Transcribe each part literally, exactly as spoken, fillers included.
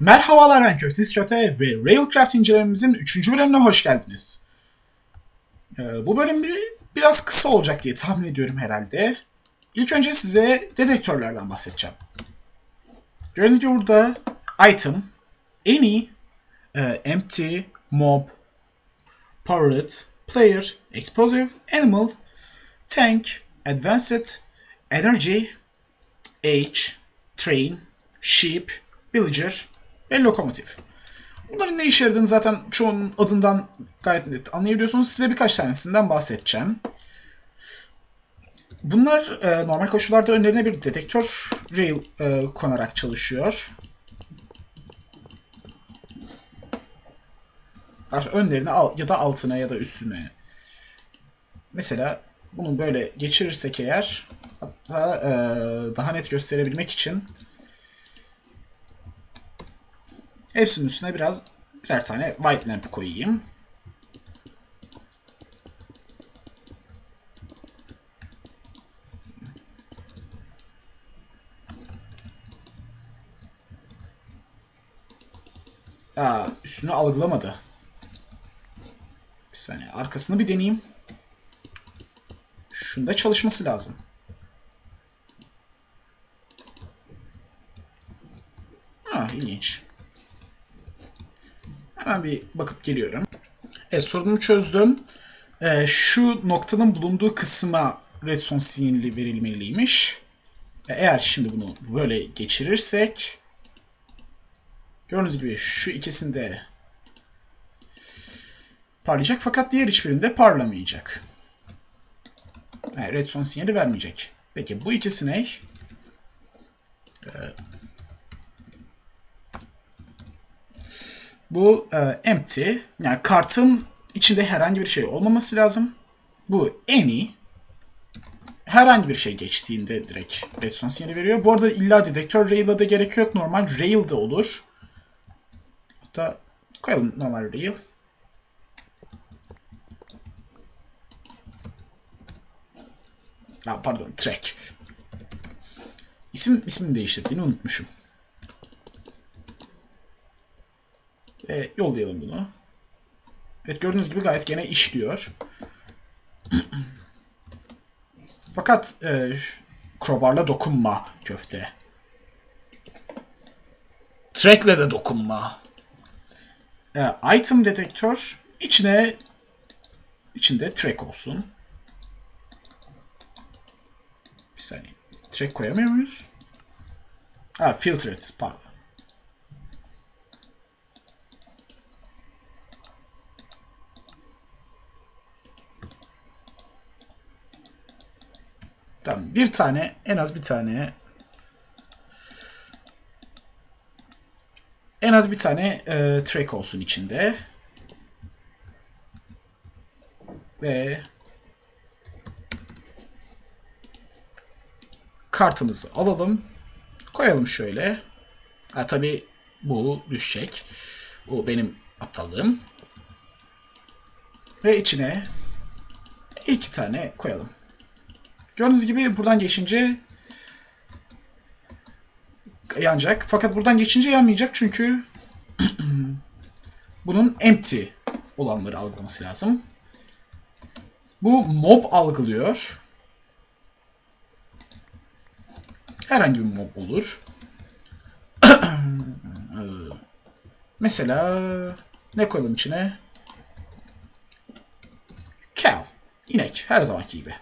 Merhabalar, ben Köftes Köte ve Railcraft incelememizin üçüncü bölümüne hoş geldiniz. Ee, bu bölüm bir, biraz kısa olacak diye tahmin ediyorum herhalde. İlk önce size dedektörlerden bahsedeceğim. Gördüğünüz gibi burada item, any, e, empty, mob, powered, player, explosive, animal, tank, advanced, energy, age, train, sheep, villager ve lokomotif. Bunların ne işe yaradığını zaten çoğunun adından gayet net anlayabiliyorsunuz. Size birkaç tanesinden bahsedeceğim. Bunlar e, normal koşullarda önlerine bir detektör rail e, konarak çalışıyor. Önlerine ya da altına ya da üstüne. Mesela bunu böyle geçirirsek eğer, hatta e, daha net gösterebilmek için hepsinin üstüne biraz birer tane white lamp koyayım. Aa, üstünü algılamadı. Bir saniye, arkasını bir deneyeyim. Şunda çalışması lazım. Ha, ilginç. Hemen bir bakıp geliyorum. Evet, sorunumu çözdüm. Ee, şu noktanın bulunduğu kısma redstone sinyali verilmeliymiş. Eğer şimdi bunu böyle geçirirsek, gördüğünüz gibi şu ikisinde parlayacak fakat diğer hiçbirinde parlamayacak. Yani redstone sinyali vermeyecek. Peki bu ikisi ne? Ee, bu e, empty. Yani kartın içinde herhangi bir şey olmaması lazım. Bu any. Herhangi bir şey geçtiğinde direkt redstone sinyali veriyor. Bu arada illa dedektör rail'a da gerek yok. Normal rail de olur. Hatta koyalım normal rail. Ha, pardon, track. İsim, ismini değiştirdiğini unutmuşum. Ve yollayalım bunu. Evet, gördüğünüz gibi gayet gene işliyor. Fakat e, crowbar'la dokunma köfte. Track'le de dokunma. E, item detektör içine içinde track olsun. Bir saniye. Track koyamıyor muyuz? Ha, filtered, pardon. Tamam, bir tane, en az bir tane en az bir tane e, track olsun içinde. Ve kartımızı alalım. Koyalım şöyle. Ha, tabii bu düşecek. Bu benim aptallığım. Ve içine iki tane koyalım. Gördüğünüz gibi buradan geçince yanacak. Fakat buradan geçince yanmayacak çünkü bunun empty olanları algılaması lazım. Bu mob algılıyor. Herhangi bir mob olur. Mesela ne koyalım içine? Cow. İnek. Her zamanki gibi.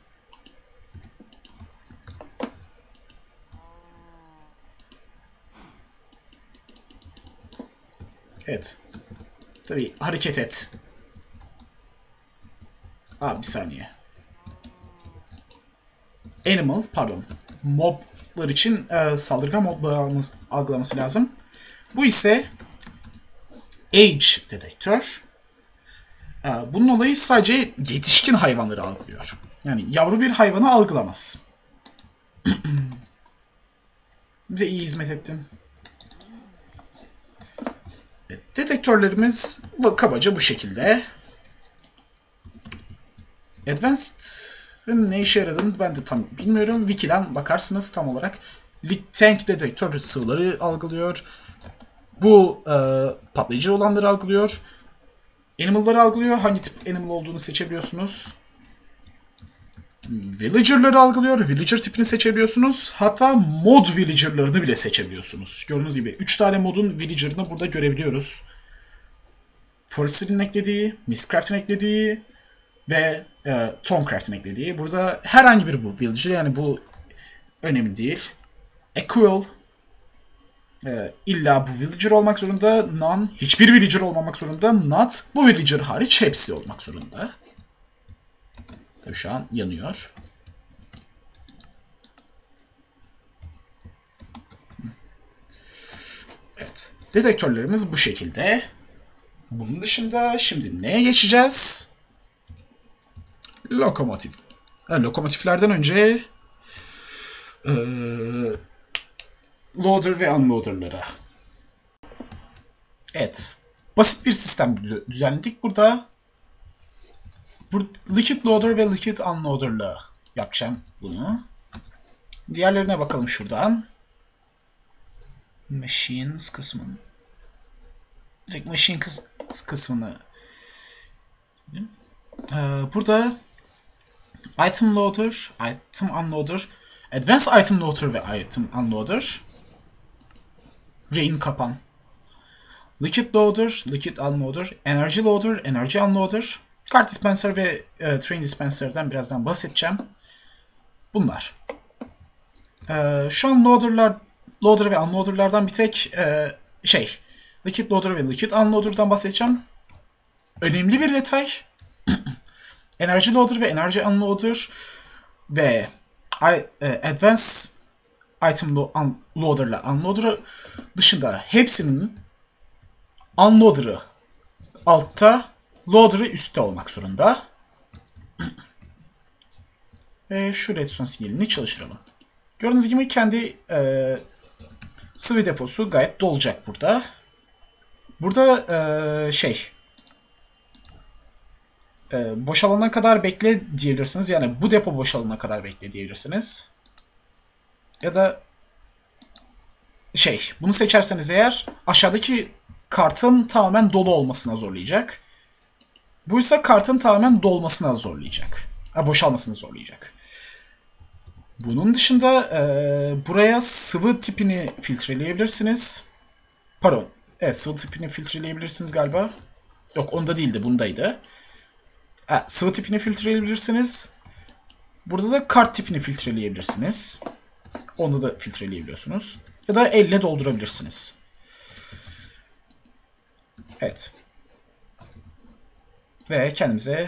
Evet. Tabii hareket et. Aa, bir saniye. Animal, pardon. Moblar için e, saldırgan mobları algılaması lazım. Bu ise age detektör. E, bunun olayı sadece yetişkin hayvanları algılıyor. Yani yavru bir hayvanı algılamaz. Bize iyi hizmet ettin. Evet, detektörlerimiz kabaca bu şekilde. Advanced'ın ne işe yaradığını ben de tam bilmiyorum. Wiki'den bakarsınız tam olarak. Tank detektör sıvıları algılıyor. Bu e, patlayıcı olanları algılıyor. Animal'ları algılıyor. Hangi tip animal olduğunu seçebiliyorsunuz. Villager'ları algılıyor. Villager tipini seçebiliyorsunuz. Hatta mod villager'larını bile seçebiliyorsunuz. Gördüğünüz gibi üç tane modun villager'ını burada görebiliyoruz. Forester'ın eklediği, Mistcraft'ın eklediği ve e, Tomcraft'ın eklediği. Burada herhangi bir bu villager, yani bu önemli değil. Equal, e, illa bu villager olmak zorunda. None, hiçbir villager olmamak zorunda. Not, bu villager hariç hepsi olmak zorunda. Tabii şu an yanıyor. Evet. Dedektörlerimiz bu şekilde. Bunun dışında şimdi neye geçeceğiz? Lokomotif. Yani lokomotiflerden önce ee, loader ve unloader'lara. Evet. Basit bir sistem düzenledik burada. Liquid loader ve liquid unloader'la yapacağım bunu. Diğerlerine bakalım şuradan. Machines kısmını. Direkt machine kıs kısmını. Ee, burada item loader, item unloader, advanced item loader ve item unloader. Rain kapan. Liquid loader, liquid unloader, energy loader, energy unloader. Card dispenser ve e, train dispenser'dan birazdan bahsedeceğim. Bunlar. E, şu an loader'lar, loader ve unloader'lardan bir tek e, şey, liquid loader ve liquid unloader'dan bahsedeceğim. Önemli bir detay. Energy loader ve energy unloader ve e, advanced item loader ile unloader dışında hepsinin unloader'ı altta, loader'ı üstte olmak zorunda. Ve şu redstone sinyalini çalıştıralım. Gördüğünüz gibi kendi e, sıvı deposu gayet dolacak burada. Burada e, şey e, boşalana kadar bekle diyebilirsiniz. Yani bu depo boşalana kadar bekle diyebilirsiniz. Ya da şey, bunu seçerseniz eğer aşağıdaki kartın tamamen dolu olmasına zorlayacak. Bu ise kartın tamamen dolmasına zorlayacak. Ha, boşalmasını zorlayacak. Bunun dışında e, buraya sıvı tipini filtreleyebilirsiniz. Pardon. Evet, sıvı tipini filtreleyebilirsiniz galiba. Yok, onda değildi, bundaydı. Ha, sıvı tipini filtreleyebilirsiniz. Burada da kart tipini filtreleyebilirsiniz. Onu da filtreleyebiliyorsunuz. Ya da elle doldurabilirsiniz. Evet. Ve kendimize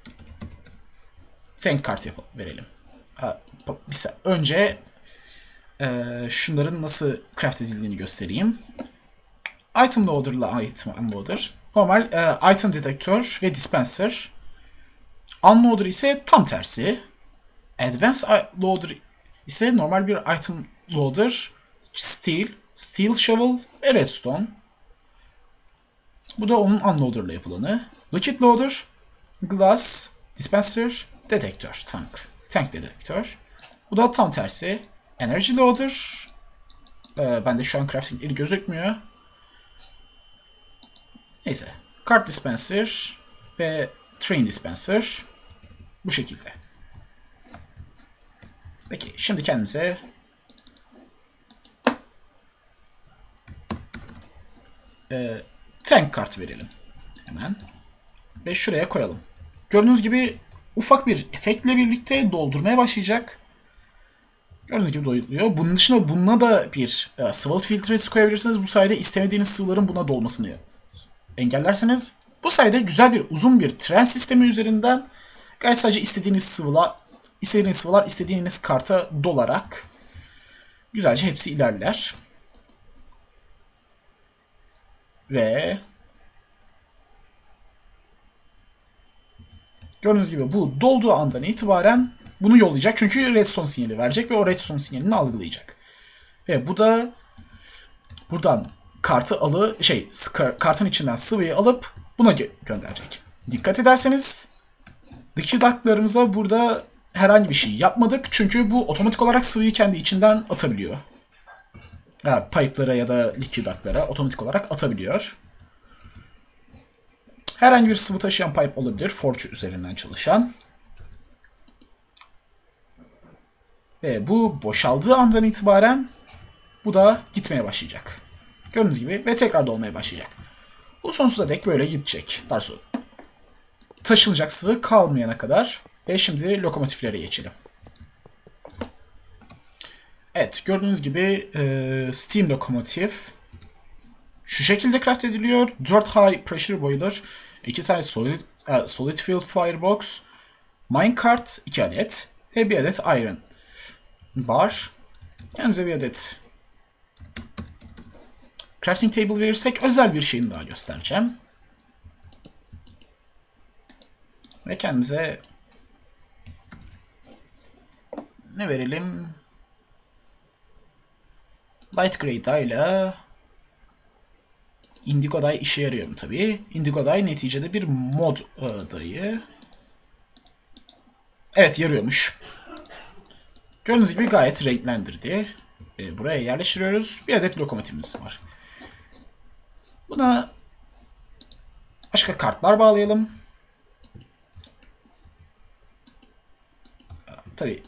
tank kart yapalım, verelim. Ha, bir önce e, şunların nasıl craft edildiğini göstereyim. Item loader ile item unloader. Normal e, item detektör ve dispenser. Unloader ise tam tersi. Advanced loader ise normal bir item loader, steel, steel shovel ve redstone. Bu da onun unloader ile yapılanı. Liquid loader, glass, dispenser, detektör, tank. Tank detektör. Bu da tam tersi. Energy loader. Ee, bende şu an craftingleri gözükmüyor. Neyse. Card dispenser ve train dispenser. Bu şekilde. Peki şimdi kendimize e, tank kartı verelim. Hemen. Ve şuraya koyalım. Gördüğünüz gibi ufak bir efektle birlikte doldurmaya başlayacak. Gördüğünüz gibi doluyor. Bunun dışında buna da bir e, sıvı filtresi koyabilirsiniz. Bu sayede istemediğiniz sıvıların buna dolmasını engellerseniz. Bu sayede güzel bir uzun bir tren sistemi üzerinden gayet sadece istediğiniz sıvılar, istediğiniz sıvılar istediğiniz karta dolarak güzelce hepsi ilerler. Ve gördüğünüz gibi bu dolduğu andan itibaren bunu yollayacak. Çünkü redstone sinyali verecek ve o redstone sinyalini algılayacak. Ve bu da buradan kartı alı şey kartın içinden sıvıyı alıp buna gö gönderecek. Dikkat ederseniz liquid duct'larımıza burada herhangi bir şey yapmadık. Çünkü bu otomatik olarak sıvıyı kendi içinden atabiliyor. Ha, pipe'lara ya da liquid duct'lara otomatik olarak atabiliyor. Herhangi bir sıvı taşıyan pipe olabilir. Forge üzerinden çalışan. Ve bu boşaldığı andan itibaren bu da gitmeye başlayacak. Gördüğünüz gibi ve tekrar dolmaya başlayacak. Bu sonsuza dek böyle gidecek. Daha sonra taşınacak sıvı kalmayana kadar. Ve şimdi lokomotiflere geçelim. Evet, gördüğünüz gibi e, steam lokomotif şu şekilde craft ediliyor. dört high pressure boiler, iki tane solid, uh, solid filled firebox, minecart iki adet ve bir adet iron bar. Kendimize bir adet crafting table verirsek özel bir şeyini daha göstereceğim. Ve kendimize ne verelim? Light Grey dye ile Indigo dye işe yarıyor mu tabii. Indigo dye neticede bir mod dayı. Evet, yarıyormuş. Gördüğünüz gibi gayet renklendirdi. E, buraya yerleştiriyoruz. Bir adet lokomotifimiz var. Buna başka kartlar bağlayalım. Tabii.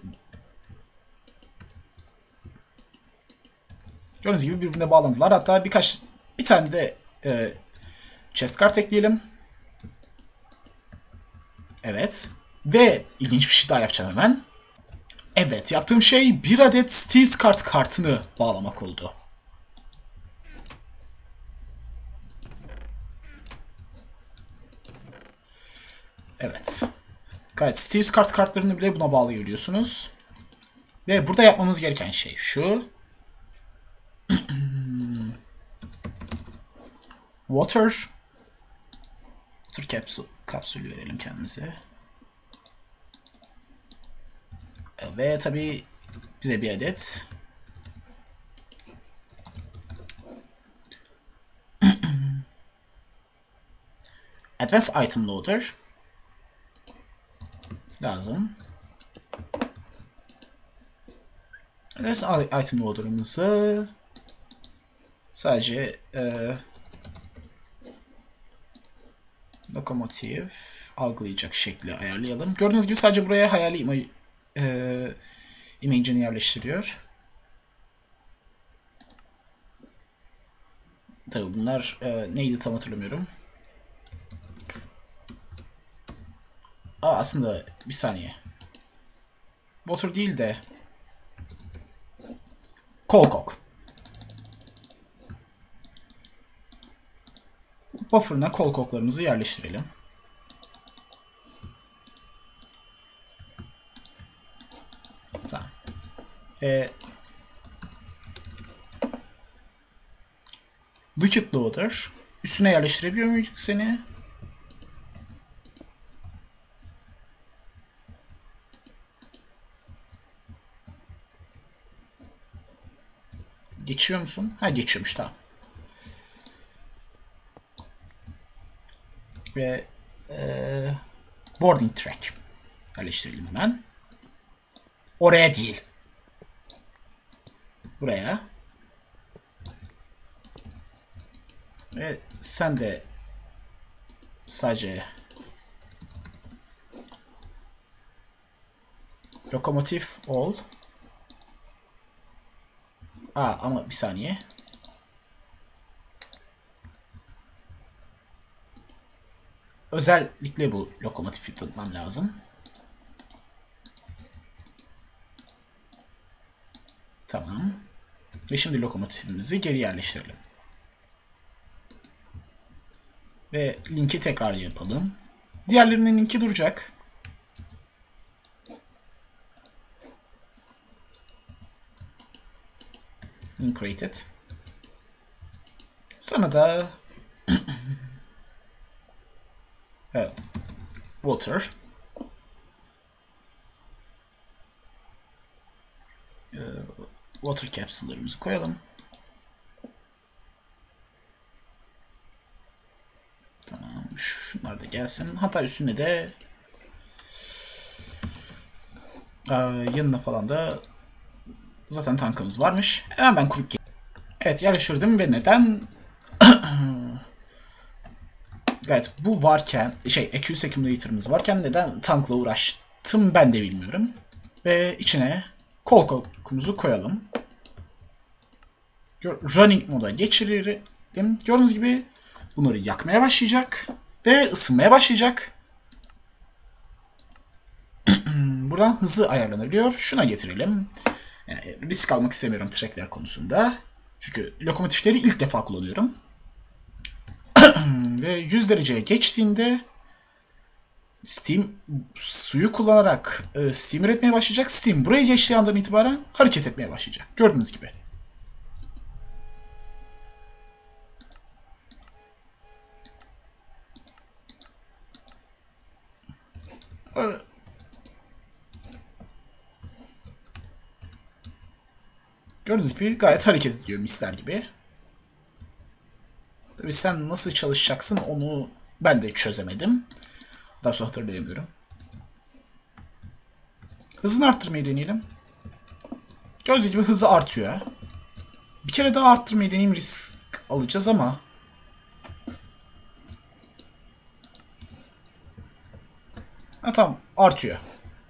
Gördüğünüz gibi birbirine bağlantılar. Hatta birkaç bir tane de e, chest kart ekleyelim. Evet. Ve ilginç bir şey daha yapacağım hemen. Evet, yaptığım şey bir adet Steve's kart kartını bağlamak oldu. Evet. Gayet Steve's kart kartlarını bile buna bağlayabiliyorsunuz. Ve burada yapmamız gereken şey şu. Water. Water kapsül, kapsülü verelim kendimize. Ve tabii bize bir adet Advanced Item Loader lazım. Advanced Item Loader'ımızı sadece e, lokomotif algılayacak şekli ayarlayalım. Gördüğünüz gibi sadece buraya hayali ima e, image'ini yerleştiriyor. Tabii bunlar e, neydi tam hatırlamıyorum. Aa, aslında bir saniye. Water değil de Coal Coke. Buffer'ına Coal Coke'larımızı yerleştirelim. Tamam. Ee, Liquid Loader. Üstüne yerleştirebiliyor muyuz seni? Geçiyor musun? Ha, geçiyormuş, tamam. Ve e, boarding track yerleştirelim hemen. Oraya değil. Buraya. Ve sen de sadece lokomotif ol. Aa, ama bir saniye. Özellikle bu lokomotifi tanımlam lazım. Tamam. Ve şimdi lokomotifimizi geri yerleştirelim. Ve linki tekrar yapalım. Diğerlerinin linki duracak. Link created. Sonra da evet, water. Ee, water capsule'larımızı koyalım. Tamam. Şunlar da gelsin. Hatta üstüne de e, yanına falan da zaten tankımız varmış. Hemen ben kurup geleyim. Evet, yerleştirdim ve neden? Evet, bu varken, şey, E Q Accumulator'ımız varken neden tankla uğraştım ben de bilmiyorum. Ve içine kol kokumuzu koyalım. Running moda geçirelim. Gördüğünüz gibi bunları yakmaya başlayacak ve ısınmaya başlayacak. Buradan hızı ayarlanabiliyor. Şuna getirelim. Yani risk almak istemiyorum trackler konusunda. Çünkü lokomotifleri ilk defa kullanıyorum. Ve yüz dereceye geçtiğinde Steam suyu kullanarak e, Steam üretmeye başlayacak. Steam buraya geçtiği andan itibaren hareket etmeye başlayacak. Gördüğünüz gibi. Gördüğünüz gibi gayet hareket ediyor misler gibi. Tabii sen nasıl çalışacaksın onu ben de çözemedim. Daha sonra hatırlayamıyorum. Hızını arttırmayı deneyelim. Gördüğünüz gibi hızı artıyor. Bir kere daha arttırmayı deneyeyim, risk alacağız ama. Ha, tamam, artıyor.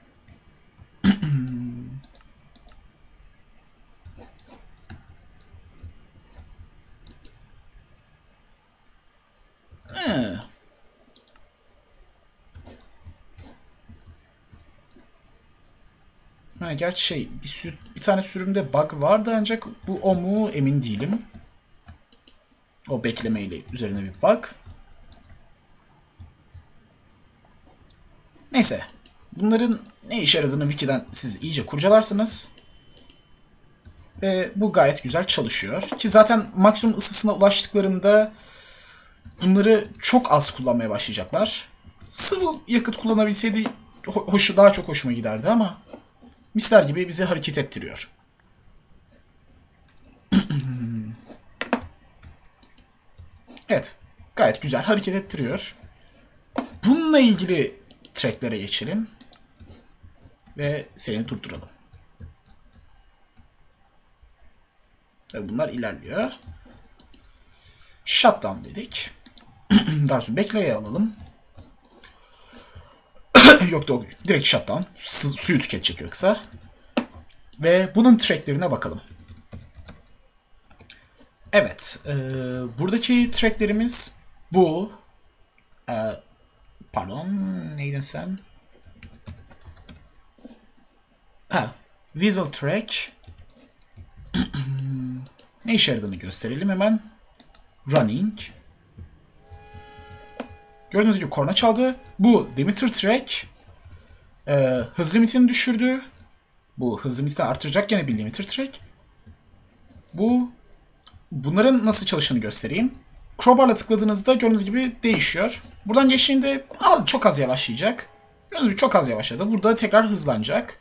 Ha, gerçi şey, bir, sür, bir tane sürümde bug vardı ancak bu o mu emin değilim. O beklemeyle üzerine bir bug. Neyse. Bunların ne işe yaradığını Wiki'den siz iyice kurcalarsınız. Ve bu gayet güzel çalışıyor. Ki zaten maksimum ısısına ulaştıklarında bunları çok az kullanmaya başlayacaklar. Sıvı yakıt kullanabilseydi hoşu daha çok hoşuma giderdi ama misler gibi bizi hareket ettiriyor. Evet. Gayet güzel hareket ettiriyor. Bununla ilgili tracklere geçelim. Ve seni durduralım. Tabii bunlar ilerliyor. Shutdown dedik. Daha sonra bekleye alalım. Yok da direkt shutdown. Su, suyu tüketecek yoksa. Ve bunun tracklerine bakalım. Evet. E, buradaki tracklerimiz bu. E, pardon. Neydin sen? Ha. Weasel track. Ne işe yaradığını gösterelim hemen. Running. Gördüğünüz gibi korna çaldı. Bu limiter track. E, hız limitini düşürdü. Bu hız limitini artıracak gene bir limiter track. Bu bunların nasıl çalıştığını göstereyim. Crowbar'la tıkladığınızda gördüğünüz gibi değişiyor. Buradan geçtiğinde al, çok az yavaşlayacak. Gördüğünüz gibi çok az yavaşladı. Burada tekrar hızlanacak.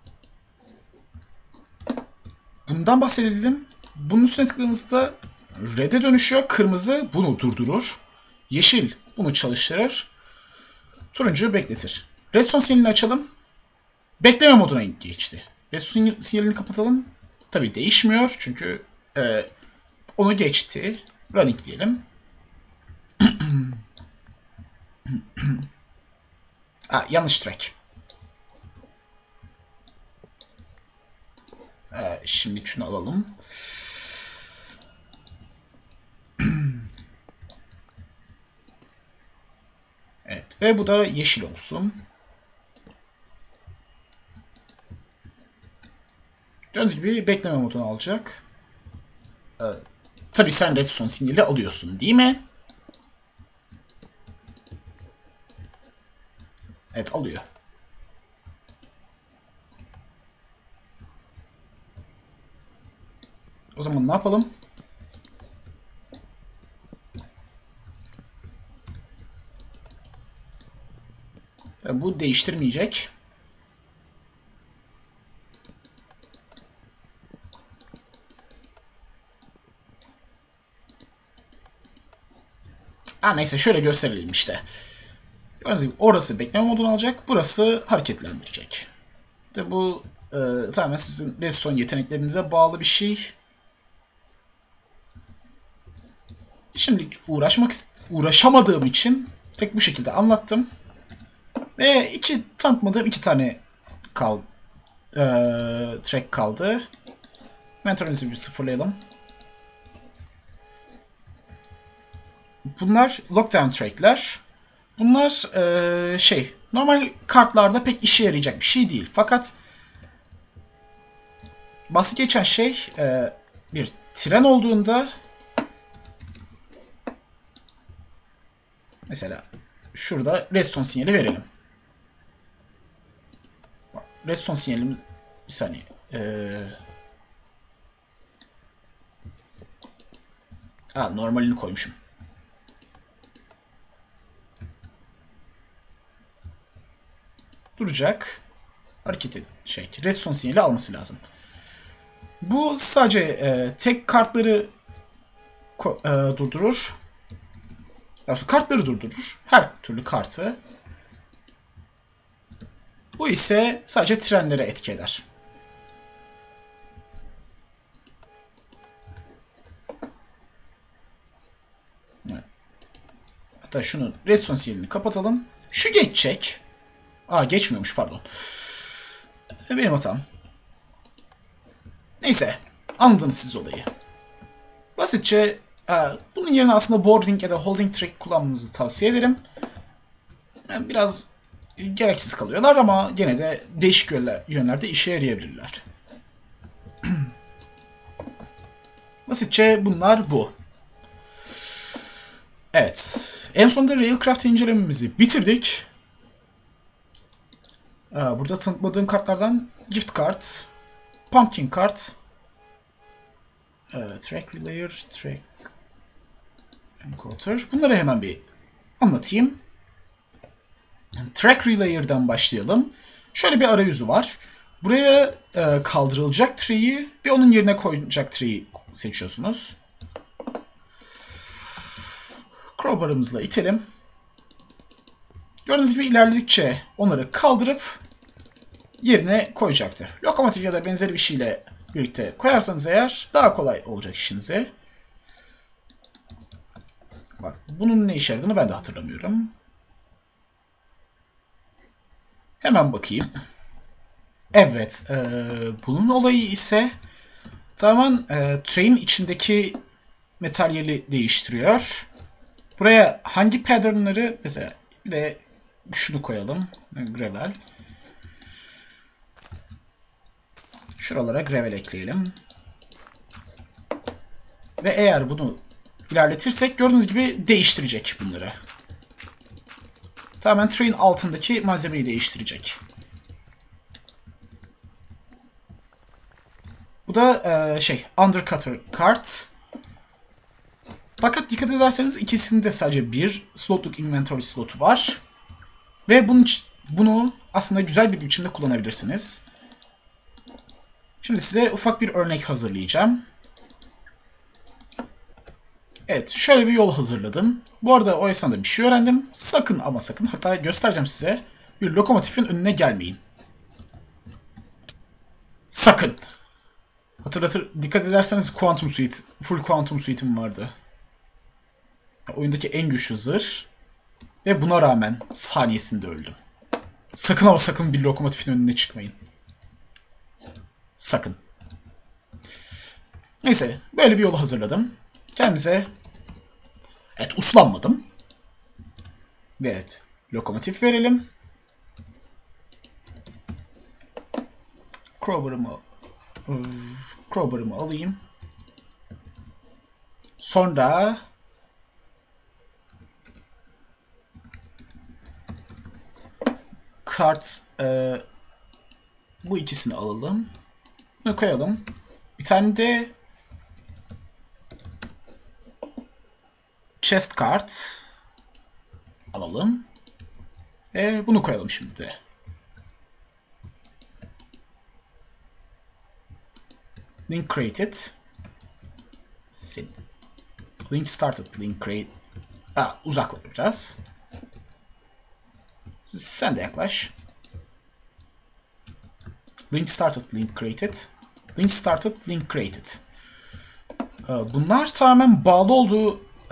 Bundan bahsedelim. Bunun üstüne tıkladığınızda red'e dönüşüyor. Kırmızı bunu durdurur. Yeşil bunu çalıştırır. Turuncu bekletir. Redstone sinyalini açalım. Bekleme moduna geçti. Redstone sinyalini kapatalım. Tabii değişmiyor çünkü e, onu geçti. Running diyelim. Ha, yanlış track. Ee, şimdi şunu alalım. Evet ve bu da yeşil olsun. Gördüğünüz gibi bekleme modunu alacak. Ee, tabii sen redstone sinyali alıyorsun değil mi? Evet, alıyor. O zaman ne yapalım? Tabii bu değiştirmeyecek. Ha, neyse şöyle gösterelim işte. Gördüğünüz gibi orası bekleme modunu alacak. Burası hareketlendirecek. Tabii bu e, tamamen sizin redstone yeteneklerinize bağlı bir şey. Şimdilik uğraşmak uğraşamadığım için direkt bu şekilde anlattım. Ve iki tanıtmadığım iki tane kal, e, track kaldı. Inventory'mizi bir sıfırlayalım. Bunlar lockdown track'ler. Bunlar e, şey, normal kartlarda pek işe yarayacak bir şey değil. Fakat bahsi geçen şey e, bir tren olduğunda, mesela şurada redstone sinyali verelim. Redstone sinyalimiz bir saniye. Ee... Ha, normalini koymuşum. Duracak. Hareket edecek. Redstone sinyali alması lazım. Bu sadece e, tek kartları e, durdurur. Yani kartları durdurur. Her türlü kartı. Bu ise sadece trenlere etki eder. Hatta şunu redstone sinyalini kapatalım. Şu geçecek. Aa, geçmiyormuş, pardon. Benim hatam. Neyse. Anladınız siz olayı. Basitçe bunun yerine aslında boarding ya da holding track kullanmanızı tavsiye ederim. Yani biraz gereksiz kalıyorlar ama gene de değişik yönlerde işe yarayabilirler. Basitçe bunlar bu. Evet. En sonunda Railcraft incelememizi bitirdik. Burada tanıtmadığım kartlardan Gift Card, Pumpkin Card, Track Relayer, Track Encoder. Bunları hemen bir anlatayım. Track Relayer'dan başlayalım. Şöyle bir arayüzü var. Buraya e, kaldırılacak tree'yi ve onun yerine koyacak tree'yi seçiyorsunuz. Crowbar'ımızla itelim. Gördüğünüz gibi ilerledikçe onları kaldırıp yerine koyacaktır. Lokomotif ya da benzeri bir şeyle birlikte koyarsanız eğer daha kolay olacak işinize. Bak, bunun ne işe yaradığını ben de hatırlamıyorum. Hemen bakayım. Evet, e, bunun olayı ise tamamen e, train içindeki materyali değiştiriyor. Buraya hangi patternları, mesela bir de şunu koyalım, gravel. Şuralara gravel ekleyelim. Ve eğer bunu ilerletirsek gördüğünüz gibi değiştirecek bunları. Tamamen train altındaki malzemeyi değiştirecek. Bu da e, şey, undercutter kart. Fakat dikkat ederseniz ikisinde sadece bir slotluk inventory slotu var. Ve bunun, bunu aslında güzel bir biçimde kullanabilirsiniz. Şimdi size ufak bir örnek hazırlayacağım. Evet, şöyle bir yol hazırladım. Bu arada o esnada bir şey öğrendim. Sakın ama sakın, hatta göstereceğim size, bir lokomotifin önüne gelmeyin. Sakın! Hatırlatır, dikkat ederseniz Quantum Suite, full Quantum Suite'im vardı. Oyundaki en güçlü zırh. Ve buna rağmen saniyesinde öldüm. Sakın ama sakın bir lokomotifin önüne çıkmayın. Sakın. Neyse, böyle bir yolu hazırladım. Kendimize, evet, uslanmadım. Ve evet, lokomotif verelim. Crowbar'ımı Crowbar'ımı alayım. Sonra kart, e, bu ikisini alalım. Bunu koyalım. Bir tane de chest kart alalım. Ve bunu koyalım şimdi de. Link created. Link started. Link create. Aa, uzakladı biraz. Sen de yaklaş. Link started. Link created. Link started. Link created. Bunlar tamamen bağlı olduğu e,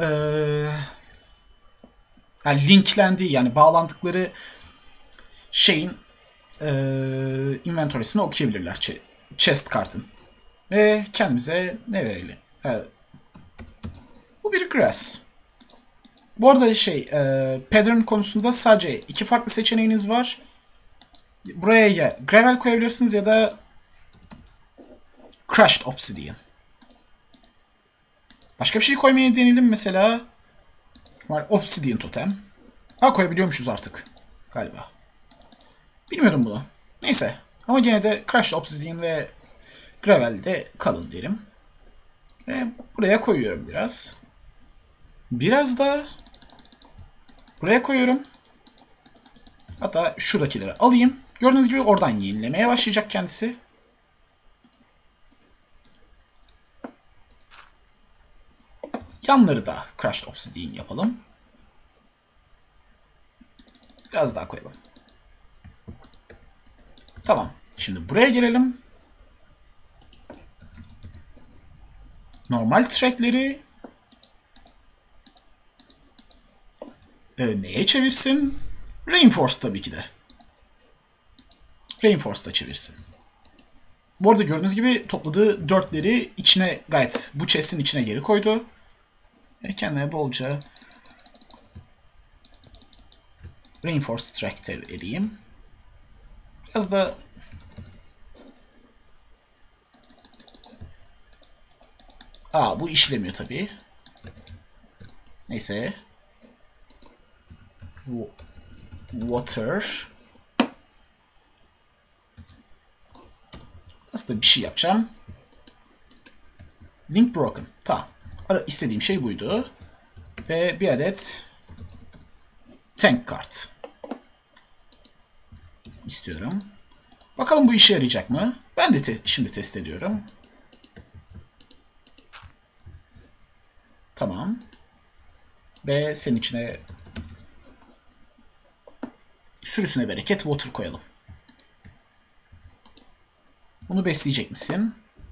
yani linklendiği, yani bağlandıkları şeyin e, inventory'sini okuyabilirler. Ch chest kartın. Ve kendimize ne verelim? E, bu bir grass. Bu arada şey, e, pattern konusunda sadece iki farklı seçeneğiniz var. Buraya ya gravel koyabilirsiniz ya da crushed obsidian. Başka bir şey koymaya deneyelim mesela. Var obsidian totem. Ha, koyabiliyormuşuz artık galiba. Bilmiyordum bunu. Neyse. Ama gene de crushed obsidian ve gravel'de kalın derim. Ve buraya koyuyorum biraz. Biraz da buraya koyuyorum. Hatta şuradakileri alayım. Gördüğünüz gibi oradan yenilemeye başlayacak kendisi. Yanları da crushed obsidian yapalım. Biraz daha koyalım. Tamam. Şimdi buraya gelelim. Normal trackleri e, neye çevirsin? Reinforce tabii ki de. Reinforce'da çevirsin. Bu arada gördüğünüz gibi topladığı dörtleri içine, gayet bu chest'in içine geri koydu. E, kendime bolca Reinforce track vereyim. Biraz da Aa, bu işlemiyor tabii. Neyse. Water. Aslında bir şey yapacağım. Link broken. Tamam. İstediğim şey buydu. Ve bir adet tank kart istiyorum. Bakalım bu işe yarayacak mı? Ben de te şimdi test ediyorum. Tamam. Ve senin içine sürüsüne bereket water koyalım. Bunu besleyecek misin?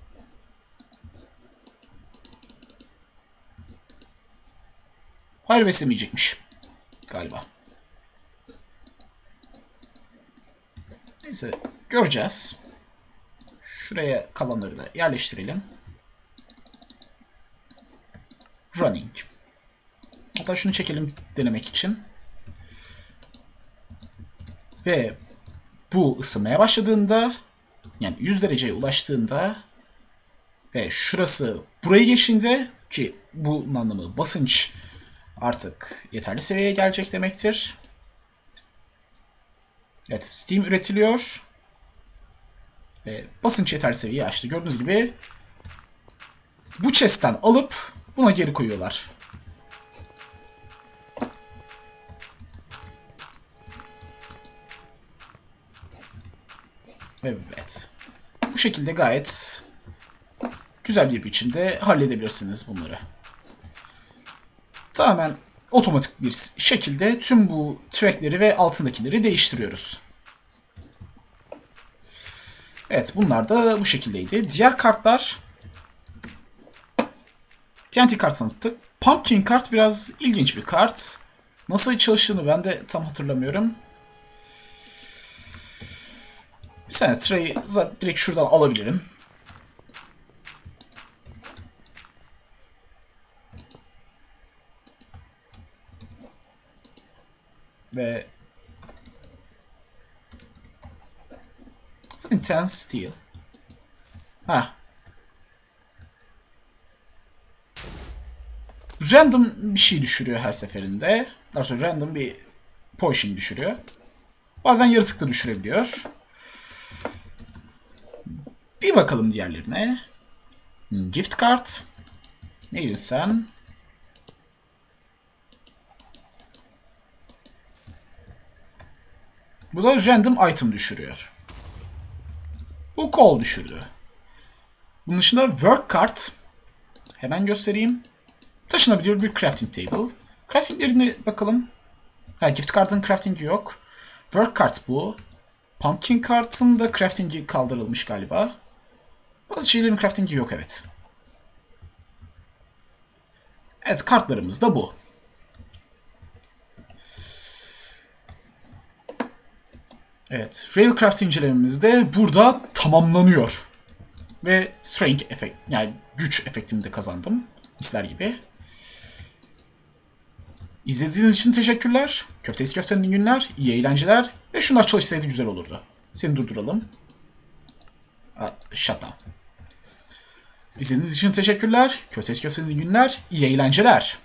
Hayır, beslemeyecekmiş galiba. Neyse, göreceğiz. Şuraya kalanları da yerleştirelim. Running. Hatta şunu çekelim denemek için. Ve bu ısınmaya başladığında, yani yüz dereceye ulaştığında ve şurası burayı geçtiğinde, ki bunun anlamı basınç artık yeterli seviyeye gelecek demektir. Evet, steam üretiliyor. Ve basınç yeterli seviyeyi aştı. Gördüğünüz gibi bu chest'ten alıp buna geri koyuyorlar. Evet. Bu şekilde gayet güzel bir biçimde halledebilirsiniz bunları. Tamamen otomatik bir şekilde tüm bu trackleri ve altındakileri değiştiriyoruz. Evet, bunlar da bu şekildeydi. Diğer kartlar T N T kart tanıttık. Pumpkin kart biraz ilginç bir kart. Nasıl çalıştığını ben de tam hatırlamıyorum. Bir saniye, tray'i direkt şuradan alabilirim. Ve Intense Steel. Ha. Random bir şey düşürüyor her seferinde. Daha sonra random bir potion düşürüyor. Bazen yaratık da düşürebiliyor. Bir bakalım diğerlerine. Gift card. Neydin sen? Bu da random item düşürüyor. Bu call düşürdü. Bunun dışında work card. Hemen göstereyim. Taşınabilir bir crafting table. Craftinglerine bakalım. Ha, gift card'ın crafting'i yok. Work card bu. Pumpkin kartın da crafting'i kaldırılmış galiba. Bazı şeylerin crafting'i yok, evet. Evet, kartlarımız da bu. Evet, Railcraft incelememiz de burada tamamlanıyor. Ve Strength efekt, yani güç efektimi de kazandım. Misler gibi. İzlediğiniz için teşekkürler. Köftesi köftenin günler, iyi eğlenceler ve şunlar çalışsaydı güzel olurdu. Seni durduralım. Shut down. İzlediğiniz için teşekkürler. Köftesi köftenin günler, iyi eğlenceler.